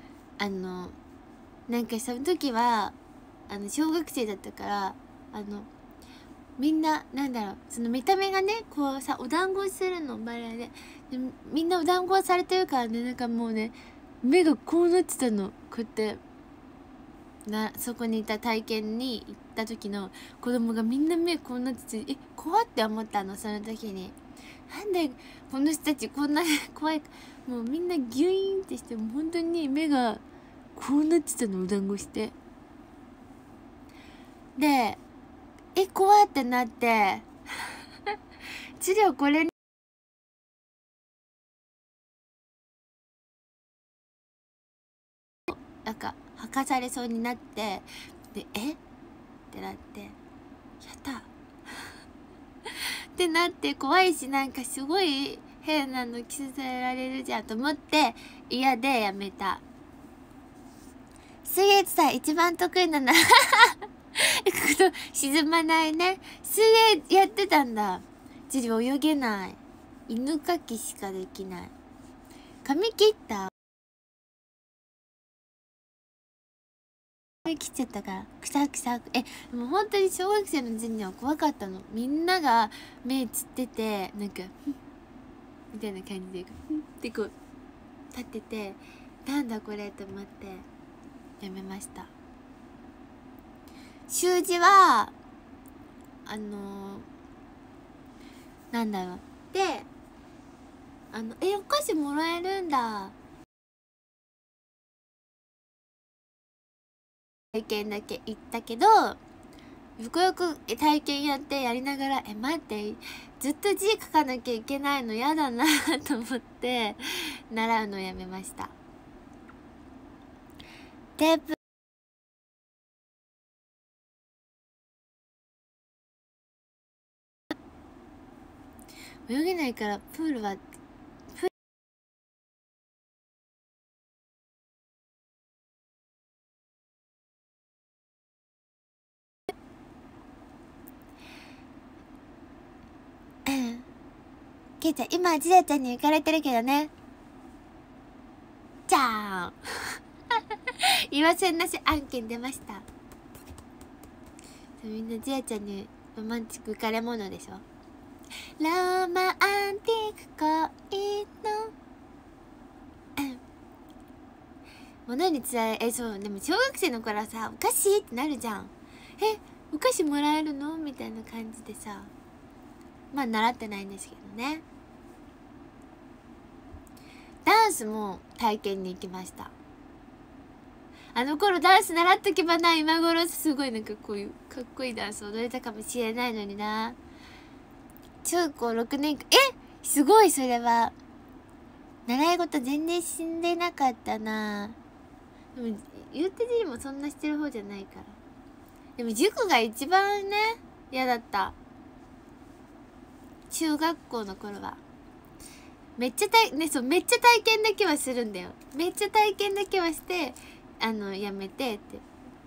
なんかその時は小学生だったからみんななんだろう、その見た目がねこうさお団子するのバレエでみんなお団子されてるからね、なんかもうね目がこうなってたの。こうやってそこにいた体験に行った時の子供がみんな目こうなってて怖って思ったの。その時になんでこの人たちこんな怖い、もうみんなギュイーンってして、もう本当に目がこうなってたの、お団子してで怖ってなって治療これなんか吐かされそうになってでってなってやったってなって怖いし、なんかすごい変なの着させられるじゃんと思って嫌でやめた。水泳さ一番得意なの沈まないね。水泳やってたんだ。ジリ泳げない。犬かきしかできない。髪切った切っちゃったからくさくさでも本当に小学生の時には怖かったの。みんなが目つっててなんかみたいな感じでってこう立っててなんだこれと思ってやめました。習字はなんだろうでお菓子もらえるんだ。体験だけ行ったけどよくよく体験やってやりながら待ってずっと字書かなきゃいけないのやだなと思って習うのやめました。テープ泳げないからプールはケイちゃん今ジダちゃんに行かれてるけどね。じゃーん言わせなし案件出ました。みんなジダちゃんにロマンチック浮かれ者でしょ。ロマンティック恋のものにつらい。そうでも小学生の頃はさ、お菓子ってなるじゃん。お菓子もらえるのみたいな感じでさ、まあ習ってないんですけどね。ダンスも体験に行きました。あの頃ダンス習っとけばな、今頃すごいなんかこういうかっこいいダンス踊れたかもしれないのにな。中高6年間、すごい。それは習い事全然死んでなかったな。でも言ってじりもそんなしてる方じゃないから。でも塾が一番ね嫌だった。中学校の頃はめっちゃめっちゃ体験だけはするんだよ。めっちゃ体験だけはしてやめてって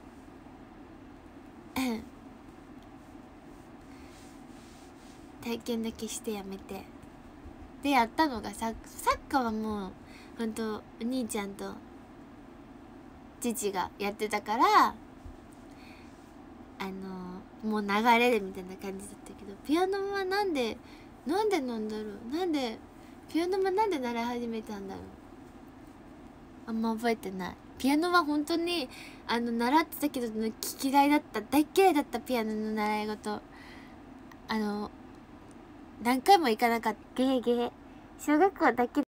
体験だけしてやめてでやったのがサッカーはもうほんとお兄ちゃんと父がやってたからもう流れるみたいな感じだったけど、ピアノはなんでなんだろう。なんでピアノはなんで習い始めたんだろう。あんま覚えてない。ピアノは本当に習ってたけど嫌いだった。大嫌いだった。ピアノの習い事何回も行かなかった。小学校だけ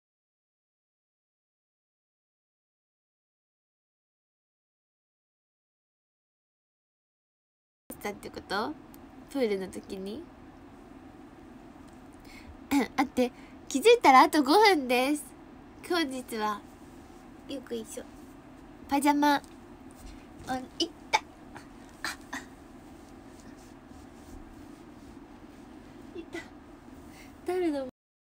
だってこと？プールの時にあって気づいたらあと5分です。本日はよく一緒パジャマいったいった誰だ。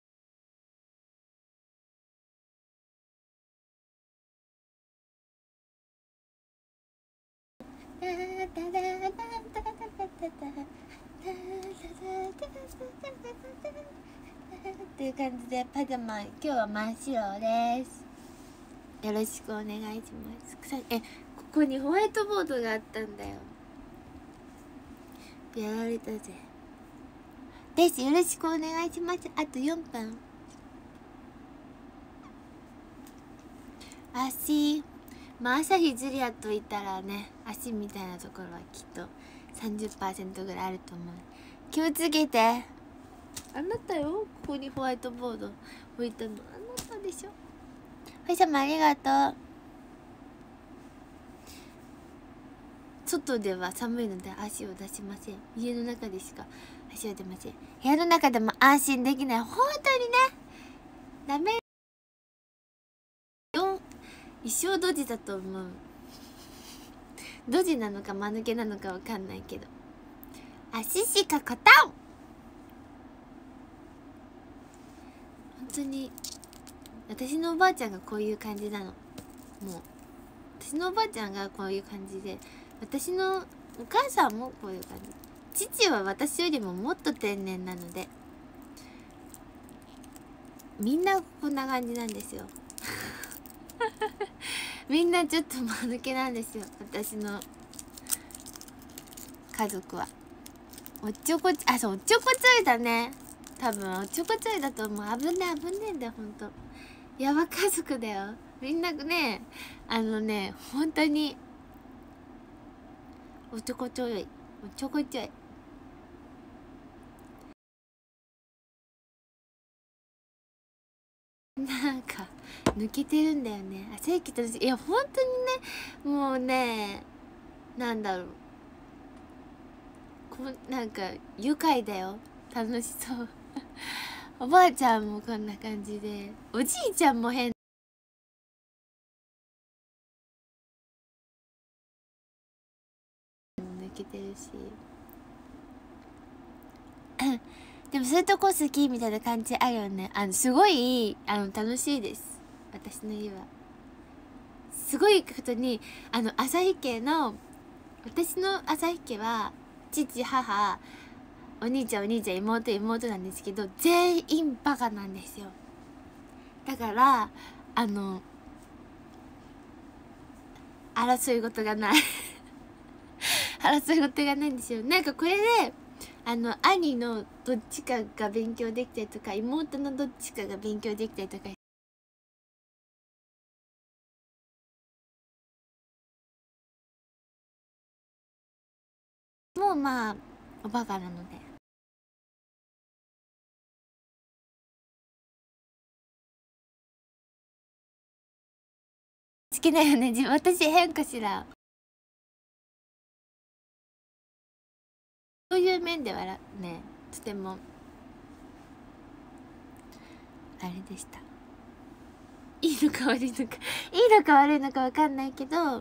っていう感じでパジャマ今日は真っ白です。よろしくお願いします。ここにホワイトボードがあったんだよ。やられたぜです。よろしくお願いします。あと4分。足朝日ずりやといたらね、足みたいなところはきっと 30% ぐらいあると思う。気をつけて。あなたよ、ここにホワイトボード置いたのあなたでしょ。はい、さまありがとう。外では寒いので足を出しません。家の中でしか足を出ません。部屋の中でも安心できない。本当にね、ダメよ。一生ドジだと思う。ドジなのか間抜けなのかわかんないけど、足しか勝たん。本当に私のおばあちゃんがこういう感じなの。もう私のおばあちゃんがこういう感じで、私のお母さんもこういう感じ。父は私よりももっと天然なので、みんなこんな感じなんですよみんなちょっと間抜けなんですよ、私の家族は。おっちょこちょい、そう、おっちょこちょいだね。多分おっちょこちょいだと思う。危ねえんだよ、ほんと。やば家族だよ。みんなね、本当におっちょこちょい、おっちょこちょい。なんか抜けてるんだよね。正規と、いや本当にね、もうね、なんだろう、なんか愉快だよ。楽しそうおばあちゃんもこんな感じで、おじいちゃんも変、抜けてるしでもそういうとこ好きみたいな感じあるよね。すごい楽しいです、私の家は。すごいことに旭家の、私の旭家は父母お兄ちゃん妹なんですけど、全員バカなんですよ。だから争い事がない争い事がないんですよ。なんかこれで兄のどっちかが勉強できたりとか、妹のどっちかが勉強できたりとか、もうまあおバカなので、好きだよね。私変かしら。そういう面ではね、とてもあれでした。いいのか悪いのかいいのか悪いのか分かんないけど、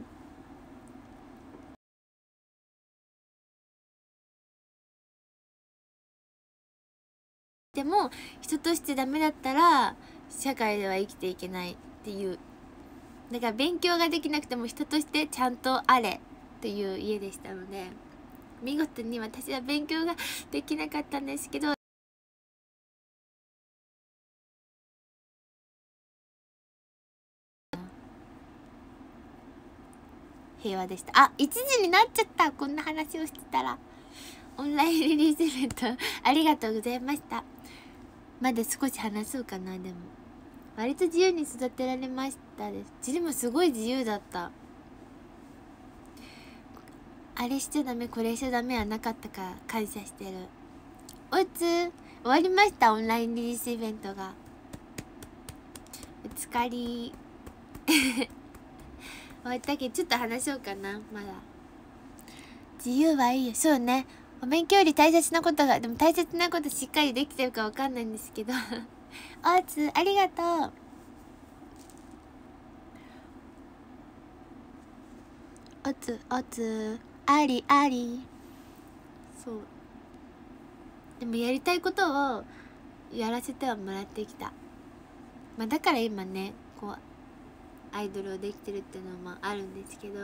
でも人としてダメだったら社会では生きていけないっていう、だから勉強ができなくても人としてちゃんとあれっていう家でしたので、見事に私は勉強ができなかったんですけど、平和でした。あ、1時になっちゃった。こんな話をしてたら。オンラインリリースイベントありがとうございました。まだ少し話そうかな。でも割と自由に育てられましたです。でもすごい自由だった。あれしちゃダメこれしちゃダメはなかったから感謝してる。おつ終わりました。オンラインリリースイベントがお疲れ終わったけどちょっと話そうかな。まだ自由はいいよ。そうね、お勉強より大切なことが、でも大切なことしっかりできてるかわかんないんですけどおつありがとう。おつありあり。そうでもやりたいことをやらせてはもらってきた。まあだから今ねこうアイドルをできてるっていうのもあるんですけど、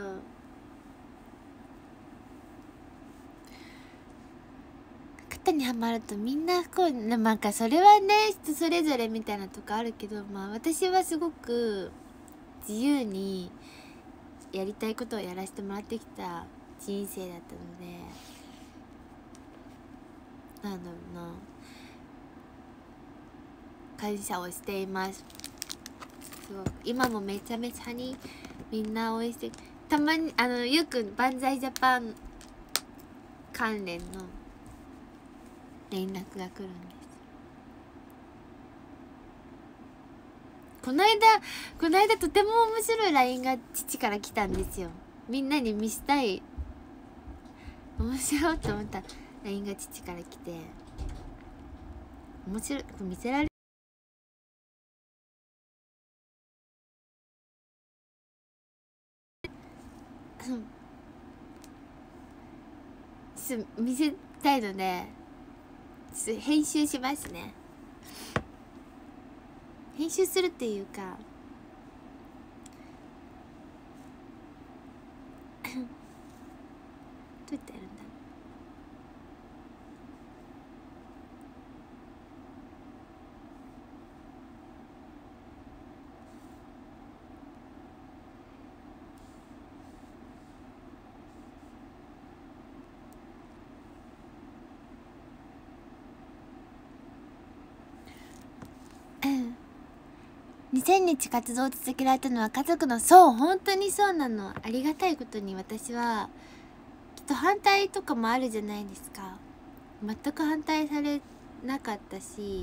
型にはまるとみんなこうなんかそれはね人それぞれみたいなとこあるけど、まあ私はすごく自由にやりたいことをやらせてもらってきた人生だったので、なんだろうな、感謝をしています。すごく今もめちゃめちゃにみんな応援して、たまによく万歳ジャパン関連の連絡が来るんです。この間とても面白い LINE が父から来たんですよ。みんなに見せたい、面白いと思った LINE が父から来て、面白い見せられ見せたいので編集しますね。編集するっていうかどうやってやるんだ。2000日活動を続けられたのは家族の、そう本当にそうなの。ありがたいことに私はきっと反対とかもあるじゃないですか。全く反対されなかったし、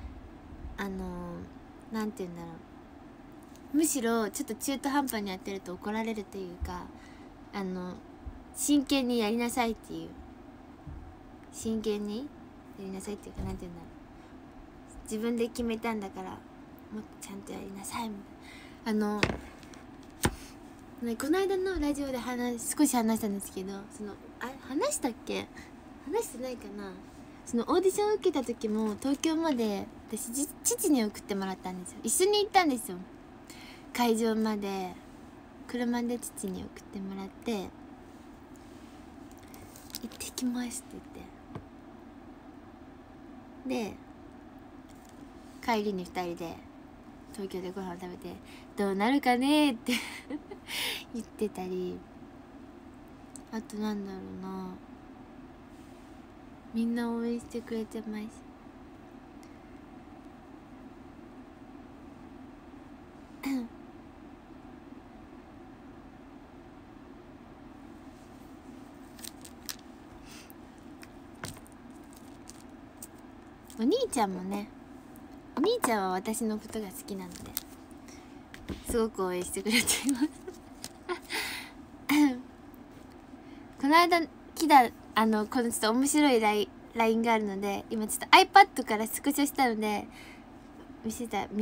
なんて言うんだろう、むしろちょっと中途半端にやってると怒られるというか、真剣にやりなさいっていう、真剣にやりなさいっていうか、なんて言うんだろう、自分で決めたんだからもっとちゃんとやりなさいみたいな。ね、この間のラジオで少し話したんですけど、話したっけ、話してないかな。 そのオーディションを受けた時も東京まで私父に送ってもらったんですよ。一緒に行ったんですよ、会場まで。車で父に送ってもらって「行ってきます」って言って、で帰りに2人で東京でご飯食べて「どうなるかね」って言ってたり、あとなんだろうな、みんな応援してくれてます。お兄ちゃんもね、お兄ちゃんは私のことが好きなのですごく応援してくれていますこの間来たこのちょっと面白いLINE があるので、今ちょっと iPad からスクショしたので見せて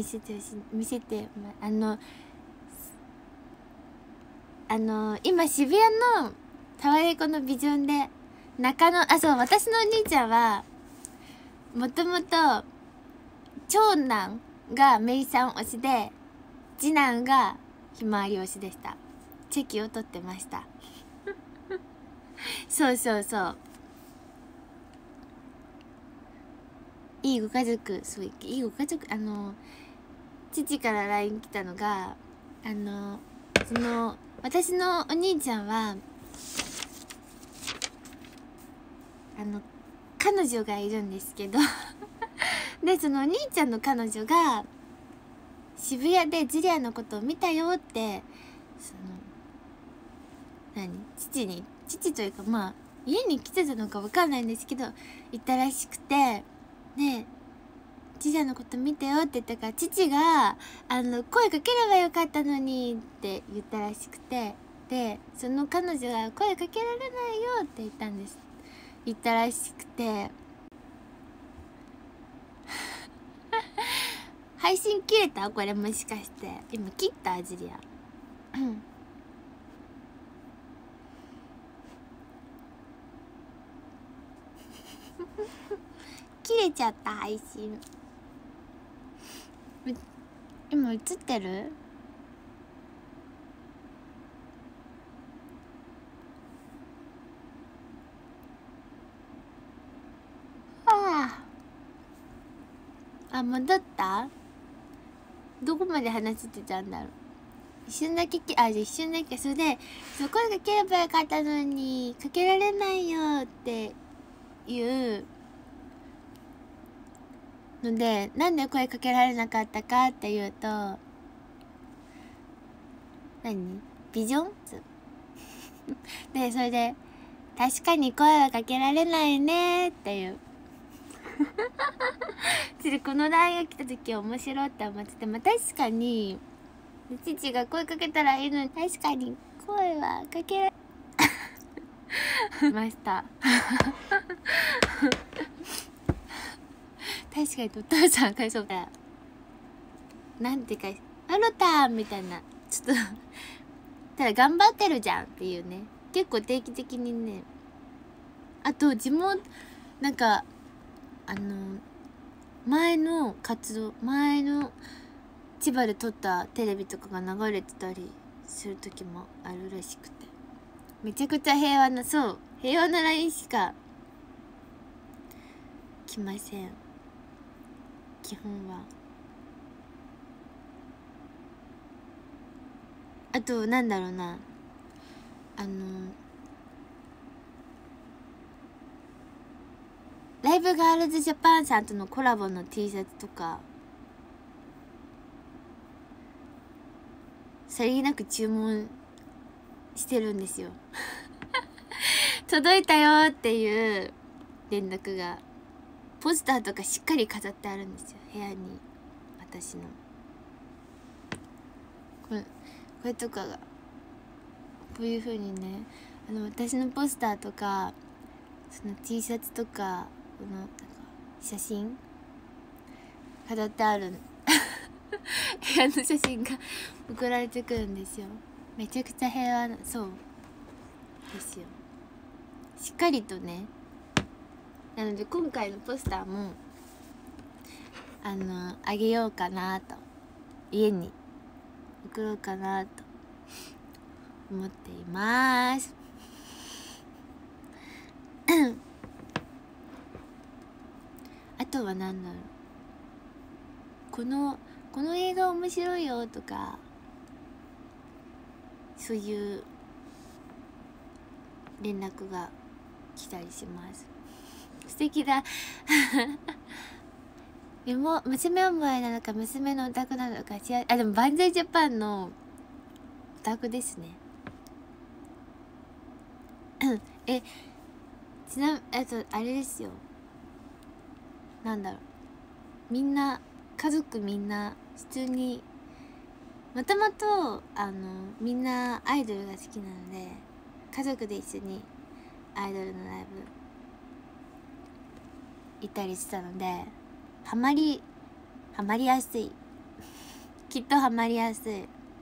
今渋谷のタワレコのビジョンでそう、私のお兄ちゃんはもともと長男がメイさん推しで次男がひまわり推しでした。チェキを取ってましたそうそうそう、いいご家族、そういいご家族。父から LINE 来たのが私のお兄ちゃんは彼女がいるんですけどでそのお兄ちゃんの彼女が渋谷でジュリアのことを見たよって父というか、まあ家に来てたのか分かんないんですけど言ったらしくて、でジュリアのこと見たよって言ったから、父が声かければよかったのにって言ったらしくて、でその彼女が声かけられないよって言ったらしくて配信切れた？これもしかして今切った？ジュリア切れちゃった。配信今映ってる？戻った？どこまで話してたんだろう。一瞬だけそれで声かければよかったのにかけられないよっていうので、なんで声かけられなかったかっていうと、ビジョンで、それで確かに声はかけられないねっていうこの大学来た時面白いって思ってて、まあ確かに父が声かけたらいいのに、確かに声はかけられました確かにお父さんがそうだ、なんていうかアロタみたいな、ちょっとただ頑張ってるじゃんっていうね、結構定期的にね。あとなんか前の千葉で撮ったテレビとかが流れてたりする時もあるらしくて、めちゃくちゃ平和な LINE しか来ません、基本は。あとなんだろうな、ライブガールズジャパンさんとのコラボの T シャツとかさりげなく注文してるんですよ届いたよっていう連絡が。ポスターとかしっかり飾ってあるんですよ、部屋に。私のこれとかがこういう風にね、私のポスターとかその T シャツとかなんか写真飾ってある部屋の写真が送られてくるんですよ。めちゃくちゃ平和な、そうですよ。しっかりとね、 なので今回のポスターもあげようかなと、家に送ろうかなと思っています。あとは何だろう、この映画面白いよとか、そういう連絡が来たりします。素敵だ。でも娘思いなのか娘のオタクなのかでもバンザイジャパンのオタクですね。あれですよ、なんだろう、みんな家族みんな普通にもともとみんなアイドルが好きなので、家族で一緒にアイドルのライブ行ったりしたので、ハマりやすいきっとハマりやすい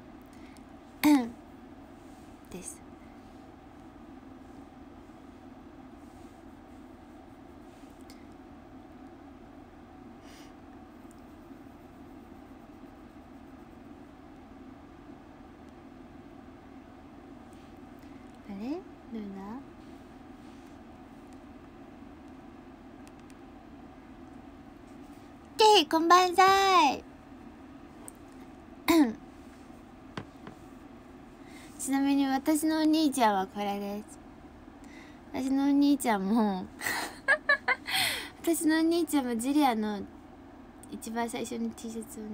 です。あれ、どれだ？ケイこんばんざい。ちなみに私のお兄ちゃんはこれです。私のお兄ちゃんも私のお兄ちゃんもジュリアの一番最初の T シャツをね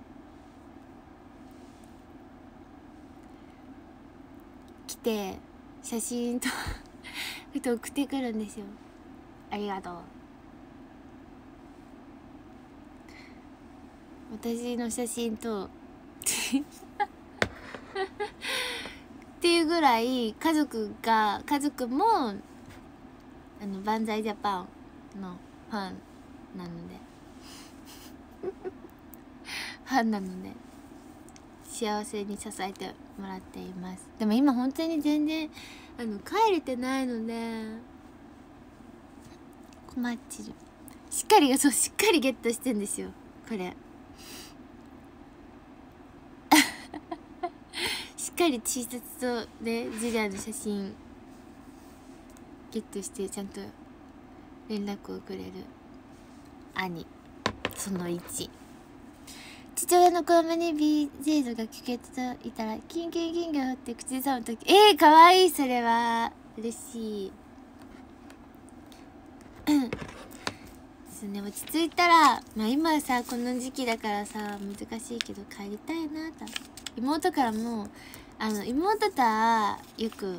着て写真と送ってくるんですよ。ありがとう。私の写真とっていうぐらい家族もバンザイジャパンのファンなのでファンなので幸せに支えてもらっています。でも今本当に全然帰れてないので困っちる。しっかりゲットしてんですよこれ。しっかり T シャツとねジュリアの写真ゲットしてちゃんと連絡をくれる兄その1。父親の車に BJ が聞けていたらキンキンキンが降って口ずさむとき、かわいい。それは嬉しい。そうね、落ち着いたら今さこの時期だからさ難しいけど帰りたいなと。妹からも妹とはよく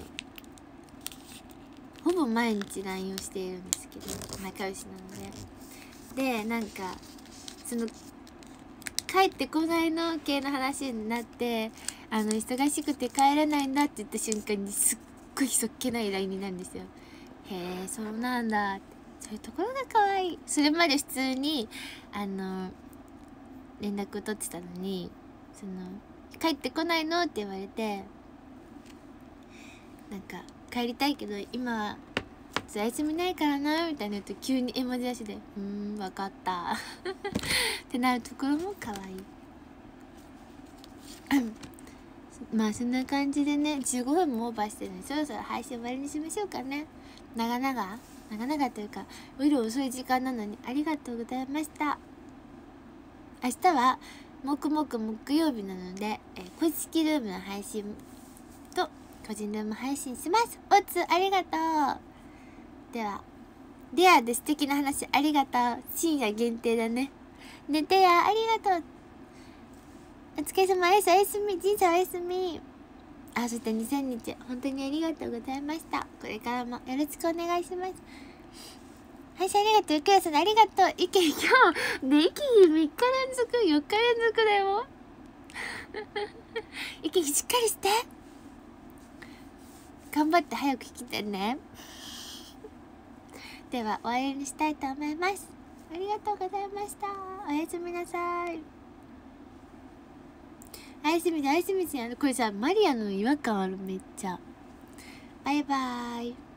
ほぼ毎日 LINE をしているんですけど、仲良しなので、でなんかその帰ってこないの系の話になって、忙しくて帰れないんだって言った瞬間にすっごいそっけない LINE になるんですよ。へえ、そうなんだって、そういうところが可愛い。それまで普通に連絡を取ってたのに、帰ってこないのって言われて、なんか帰りたいけど今はお休みないからなみたいな言うと急に絵文字出しで分かったってなるところも可愛い。まあそんな感じでね、15分もオーバーしてるのでそろそろ配信終わりにしましょうかね。長々というかお昼遅い時間なのにありがとうございました。明日は木曜日なので、公式ルームの配信と個人ルーム配信します。おつありがとう。ではレアで素敵な話ありがとう。深夜限定だね。寝てや、ありがとう。お疲れ様です。おやすみ。人生おやすみ。そして2000日本当にありがとうございました。これからもよろしくお願いします。配信ありがとう。ゆくやさんありがとう。今日ね、息3日連続4日連続だよ。息しっかりして、頑張って早く来てね。では終わりにしたいと思います。ありがとうございました。おやすみなさい。おやすみでおやすみですよ。これさマリアの違和感あるめっちゃ。バイバーイ。